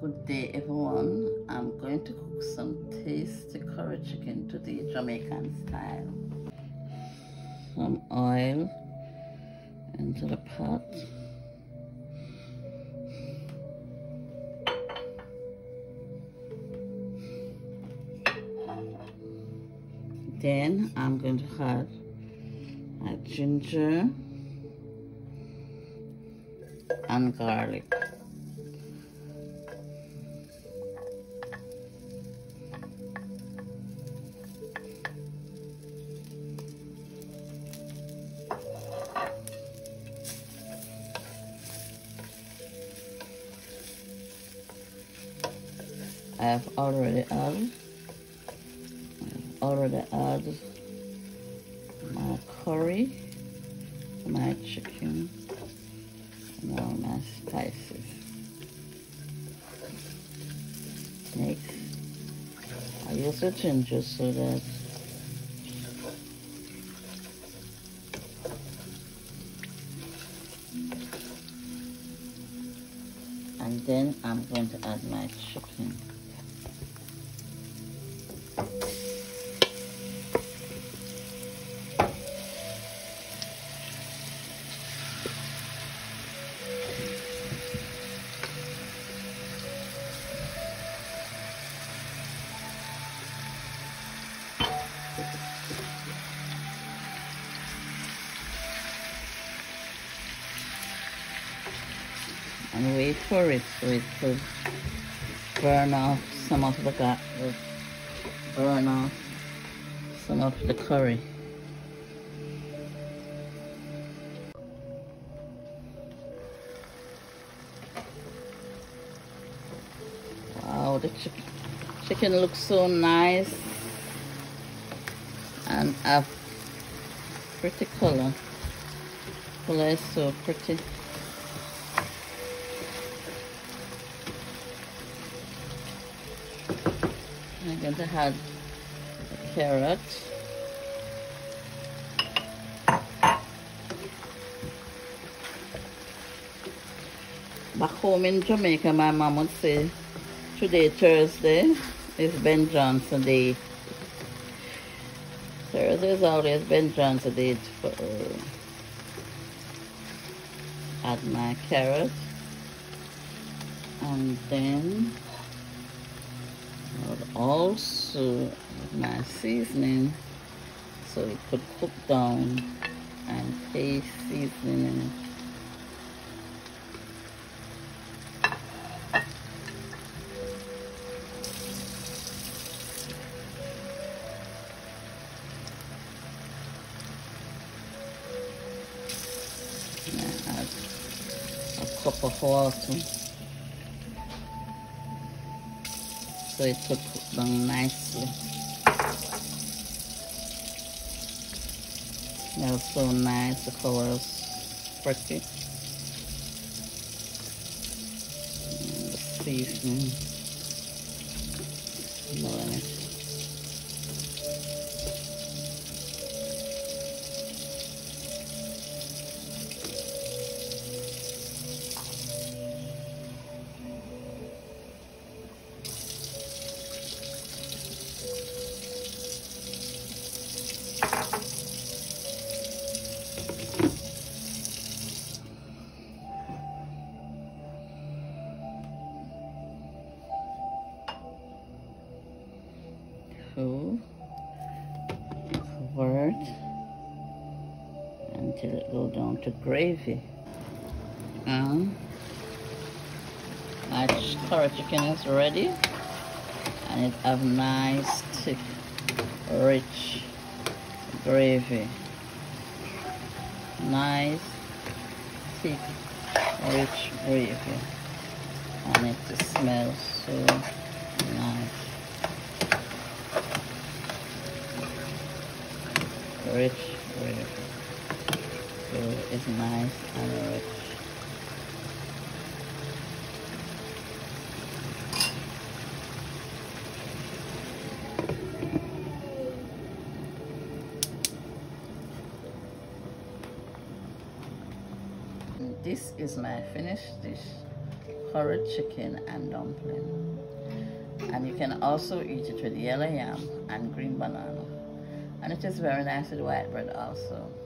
Good day, everyone. I'm going to cook some tasty curry chicken today, Jamaican style. Some oil into the pot. Then I'm going to add my ginger and garlic. I've already added my curry, my chicken, and all my spices. Next, I use the ginger so that and then I'm going to add my chicken. And wait for it so it could burn off some of the curry. Wow, the chicken looks so nice and a pretty color. Color is so pretty. I'm going to add a carrot. Back home in Jamaica, my mom would say, today, Thursday, is Ben Johnson Day. Thursday is always Ben Johnson Day for add my carrot. And then also my seasoning so it could cook down and taste seasoning in it. I add a cup of water so it could cook down nicely. Smells so nice, the color is pretty. And the seasoning. So cover it until it goes down to gravy. And my curry chicken is ready, and it have nice thick rich gravy. Nice thick rich gravy, and it smells so nice. Rich gravy. So it's nice and rich. This is my finished dish. curried chicken and dumpling. And you can also eat it with yellow yam and green banana. And it is very nice with white bread also.